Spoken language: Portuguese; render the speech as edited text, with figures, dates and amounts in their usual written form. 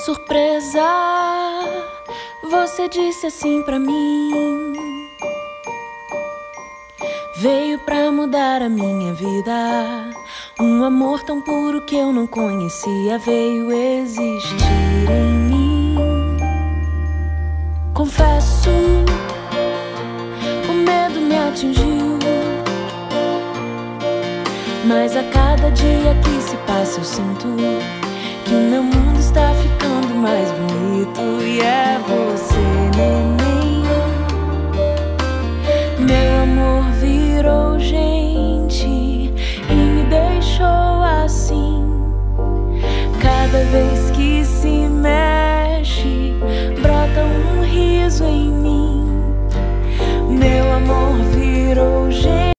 surpresa, você disse assim pra mim. Veio pra mudar a minha vida. Um amor tão puro que eu não conhecia veio existir em mim. Confesso, o medo me atingiu, mas a cada dia que se passa eu sinto que o meu mundo está ficando mais bonito. E é você, neném.